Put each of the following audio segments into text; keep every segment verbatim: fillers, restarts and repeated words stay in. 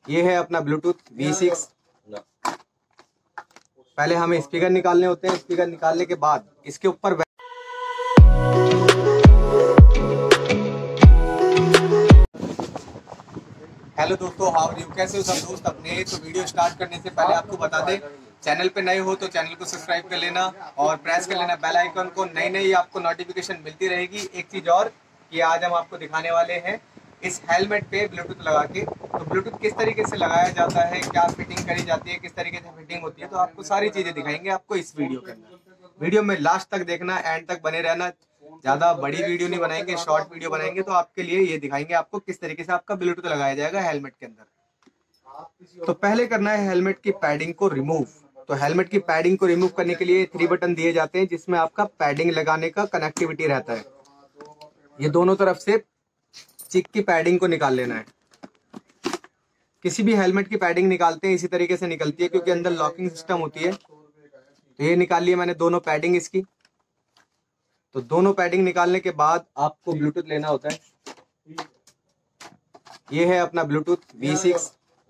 ये है अपना ब्लूटूथ वी सिक्स। पहले हमें स्पीकर निकालने होते हैं। स्पीकर निकालने के बाद इसके ऊपर हेलो दोस्तों, हाउ आर यू, कैसे हो सब दोस्त अपने। तो वीडियो स्टार्ट करने से पहले आपको बता दें, चैनल पे नए हो तो चैनल को सब्सक्राइब कर लेना और प्रेस कर लेना बेल आइकन को। नई नई आपको नोटिफिकेशन मिलती रहेगी। एक चीज़ और कि आज हम आपको दिखाने वाले हैं इस हेलमेट पे ब्लूटूथ लगा के, तो ब्लूटूथ किस तरीके से लगाया जाता है, क्या फिटिंग करी जाती है, किस तरीके से फिटिंग होती है, तो आपको सारी चीज़ें दिखाएंगे आपको इस वीडियो के अंदर। वीडियो में लास्ट तक देखना, एंड तक बने रहना। ज़्यादा बड़ी वीडियो नहीं बनाएंगे, शॉर्ट वीडियो बनाएंगे। तो आपके लिए ये दिखाएंगे आपको किस तरीके से आपका ब्लूटूथ लगाया जाएगा हेलमेट के अंदर। तो पहले करना है हेलमेट की पैडिंग को रिमूव। तो हेलमेट की पैडिंग को रिमूव करने के लिए थ्री बटन दिए जाते हैं, जिसमें आपका पैडिंग लगाने का कनेक्टिविटी रहता है। ये दोनों तरफ से चिक की पैडिंग को निकाल लेना है। किसी भी हेलमेट की पैडिंग निकालते हैं इसी तरीके से निकलती है, क्योंकि अंदर लॉकिंग सिस्टम होती है। तो ये निकाल लिया मैंने दोनों पैडिंग इसकी। तो दोनों पैडिंग निकालने के बाद आपको ब्लूटूथ लेना होता है। ये है अपना ब्लूटूथ वी सिक्स।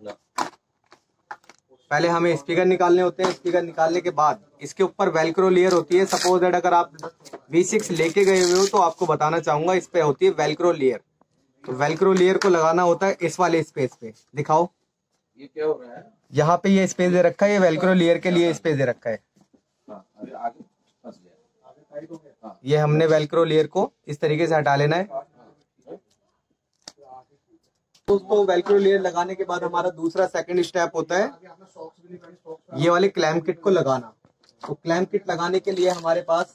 पहले हमें स्पीकर निकालने होते हैं। स्पीकर निकालने के बाद इसके ऊपर वेलक्रो लेयर होती है। सपोज दैट अगर आप वी सिक्स लेके गए हुए हो तो आपको बताना चाहूंगा, इस पे होती है वेलक्रो लेयर। तो वेलक्रो लेयर को लगाना होता है इस वाले स्पेस पे। दिखाओ, ये क्या हो रहा है? यहाँ पे ये स्पेस दे रखा है, ये वेलक्रो लेयर के लिए स्पेस दे रखा है। अरे आगे फंस गया। ये हमने वेलक्रो लेयर को इस तरीके से हटा लेना है। दोस्तों, वेलक्रो लेयर लगाने के बाद हमारा दूसरा सेकंड स्टेप होता है ये वाले क्लैम्प किट को लगाना। तो क्लैम्प किट लगाने के लिए हमारे पास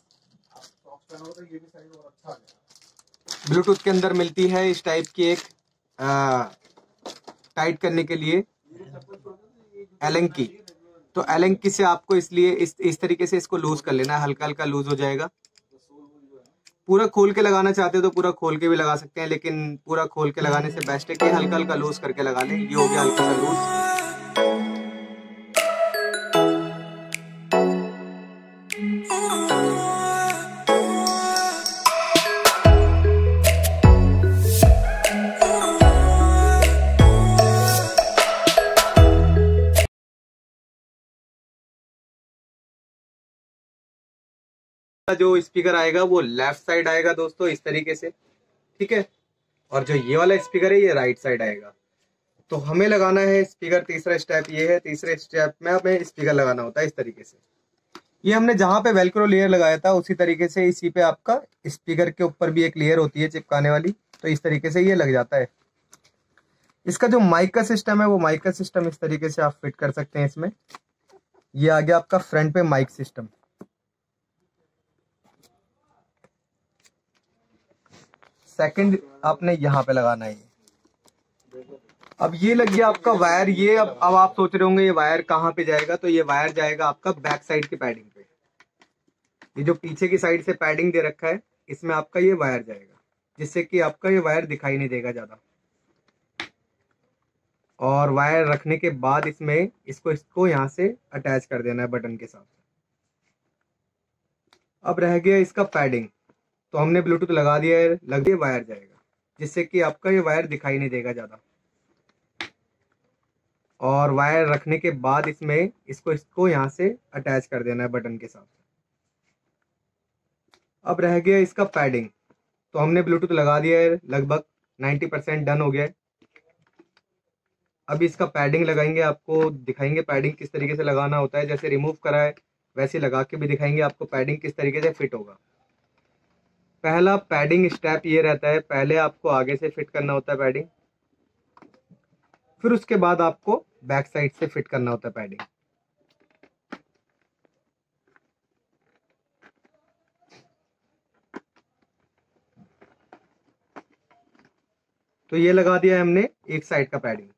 ब्लूटूथ के अंदर मिलती है इस टाइप की एक आ, टाइट करने के लिए एलन की। तो एलन की से आपको इसलिए इस इस तरीके से इसको लूज कर लेना है। हल्का हल्का लूज हो जाएगा। पूरा खोल के लगाना चाहते हो तो पूरा खोल के भी लगा सकते हैं, लेकिन पूरा खोल के लगाने से बेस्ट है कि हल्का हल्का लूज करके लगा लें। ये हो गया हल्का सा लूज। जो स्पीकर आएगा वो लेफ्ट साइड आएगा दोस्तों, इस तरीके से, ठीक है। और जो ये वाला स्पीकर है ये राइट साइड आएगा। तो हमें लगाना है स्पीकर। तीसरा स्टेप ये है। तीसरे स्टेप में हमें स्पीकर लगाना होता है इस तरीके से। ये हमने जहां पे वेलक्रो लेयर लगाया था उसी तरीके से इसी पे आपका स्पीकर के ऊपर भी एक लेयर होती है चिपकाने वाली। तो इस तरीके से ये लग जाता है। इसका जो माइक का सिस्टम है वो माइक का सिस्टम इस तरीके से आप फिट कर सकते हैं इसमें। ये आ गया आपका फ्रंट पे माइक सिस्टम। सेकंड आपने यहाँ पे लगाना है। अब ये लग गया आपका वायर। ये अब अब आप सोच रहे होंगे ये वायर कहाँ पे जाएगा। तो ये वायर जाएगा आपका बैक साइड की पैडिंग पे। ये जो पीछे की साइड से पैडिंग दे रखा है इसमें आपका ये वायर जाएगा, जिससे कि आपका ये वायर दिखाई नहीं देगा ज्यादा। और वायर रखने के बाद इसमें इसको इसको यहाँ से अटैच कर देना है बटन के साथ। अब रह गया इसका पैडिंग। तो हमने ब्लूटूथ लगा दिया है, लग दिया, वायर जाएगा, जिससे कि आपका ये वायर दिखाई नहीं देगा ज्यादा। और वायर रखने के बाद इसमें इसको इसको यहाँ से अटैच कर देना है बटन के साथ। अब रह गया इसका पैडिंग। तो हमने ब्लूटूथ लगा दिया है, लगभग नाइन्टी परसेंट डन हो गया है। अब इसका पैडिंग लगाएंगे, आपको दिखाएंगे पैडिंग किस तरीके से लगाना होता है। जैसे रिमूव करा है वैसे लगा के भी दिखाएंगे आपको पैडिंग किस तरीके से फिट होगा। पहला पैडिंग स्टेप ये रहता है, पहले आपको आगे से फिट करना होता है पैडिंग, फिर उसके बाद आपको बैक साइड से फिट करना होता है पैडिंग। तो ये लगा दिया है हमने एक साइड का पैडिंग।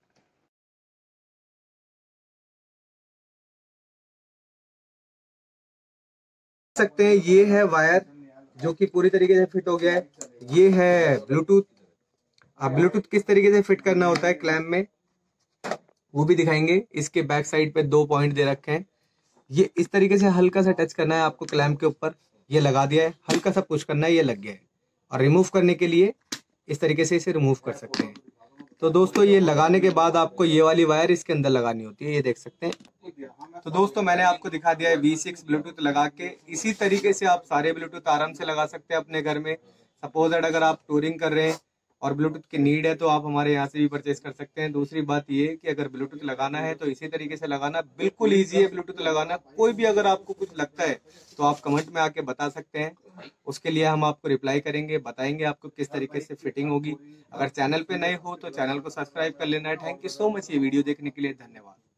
सकते हैं ये है वायर जो कि पूरी तरीके से फिट हो गया है। ये है ब्लूटूथ। अब ब्लूटूथ किस तरीके से फिट करना होता है क्लैम्प में वो भी दिखाएंगे। इसके बैक साइड पे दो पॉइंट दे रखे हैं। ये इस तरीके से हल्का सा टच करना है आपको क्लैम्प के ऊपर। ये लगा दिया है, हल्का सा पुश करना है, ये लग गया है। और रिमूव करने के लिए इस तरीके से इसे रिमूव कर सकते हैं। तो दोस्तों ये लगाने के बाद आपको ये वाली वायर इसके अंदर लगानी होती है, ये देख सकते हैं। तो दोस्तों मैंने आपको दिखा दिया है वी सिक्स ब्लूटूथ लगा के। इसी तरीके से आप सारे ब्लूटूथ आराम से लगा सकते हैं अपने घर में। सपोज दैट अगर आप टूरिंग कर रहे हैं और ब्लूटूथ की नीड है तो आप हमारे यहाँ से भी परचेज कर सकते हैं। दूसरी बात ये कि अगर ब्लूटूथ लगाना है तो इसी तरीके से लगाना, बिल्कुल ईजी है ब्लूटूथ लगाना। कोई भी अगर आपको कुछ लगता है तो आप कमेंट में आके बता सकते हैं, उसके लिए हम आपको रिप्लाई करेंगे, बताएंगे आपको किस तरीके से फिटिंग होगी। अगर चैनल पे नए हो तो चैनल को सब्सक्राइब कर लेना है। थैंक यू सो मच ये वीडियो देखने के लिए, धन्यवाद।